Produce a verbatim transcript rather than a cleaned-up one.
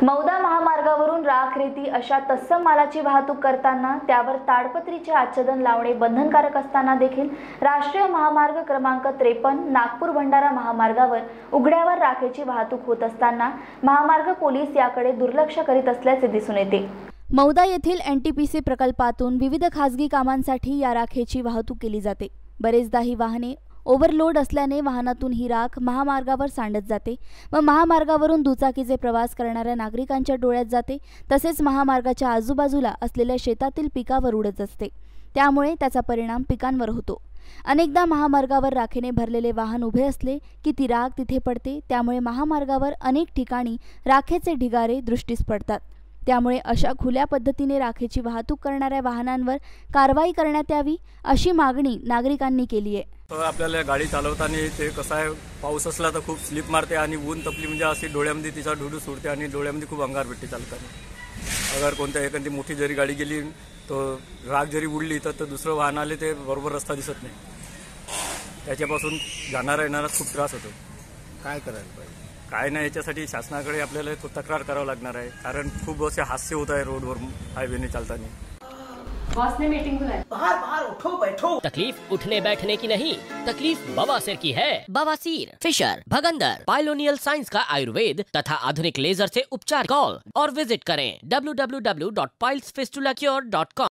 मौदा महामार्गावरून राख, रेती अशा तत्सम मालाची वाहतूक करताना त्यावर ताडपत्रीचे आच्छादन लावणे बंधनकारक असताना देखील राष्ट्रीय महामार्ग क्रमांक त्रेपन्न नागपूर भंडारा महामार्गावर उघड्यावर राखेची वाहतूक होत असताना महामार्ग पोलीस याकडे दुर्लक्ष करीत असल्याचे दिसून येते। मौदा येथील एन टी पी सी प्रकल्पातून विविध खासगी कामांसाठी या राखेची वाहतूक केली जाते। बरेचदा ही वाहने ओव्हरलोड असल्याने वाहनातून ही राख महामार्गावर सांडत जाते व महामार्गावरून दुचाकीचे प्रवास करणाऱ्या नागरिकांच्या डोळ्यात जाते, तसेच महामार्गाच्या आजूबाजूला असलेल्या शेतातील पिकावर उडत असते। त्यामुळे त्याचा परिणाम पिकांवर होतो। अनेकदा महामार्गावर राखेने भरलेले वाहन उभे असले की ती राख तिथे पडते, त्यामुळे महामार्गावर अनेक ठिकाणी राखेचे ढिगारे दृष्टीस पडतात। त्यामुळे अशा खुल्या पद्धतीने राखेची वाहतूक करणाऱ्या वाहनांवर कारवाई करण्यात यावी अशी मागणी नागरिकांनी केली आहे। तर आपल्याला गाडी चालवताना ते कसं आहे, पाऊस असला तर खूप स्लिप मारते आणि ऊन तपली म्हणजे अशी डोळ्यामध्ये तिचा ढुडू सुटते आणि डोळ्यामध्ये खूप अंगार भेटते चालताना। अगर कोणत्या एखादी मोठी जरी गाडी गेली तर राख जरी उडली तर तर दुसरं वाहन आले ते बरोबर रस्ता दिसत नाही, त्याच्यापासून जाणारा येणारा खूप त्रास होतो। काय करायला पाहिजे? काय नाही, याच्यासाठी शासनाकडे आपल्याला तो तक्रार करावं लागणार आहे, कारण खूप असे हास्य होत आहे रोडवर हायवेने चालताना। बॉस ने मीटिंग बुलाई। बाहर बाहर उठो बैठो। तकलीफ उठने बैठने की नहीं, तकलीफ बवासीर की है। बवासीर, फिशर, भगंदर, पाइलोनियल साइंस का आयुर्वेद तथा आधुनिक लेजर से उपचार। कॉल और विजिट करें W W W dot piles fistula cure dot com.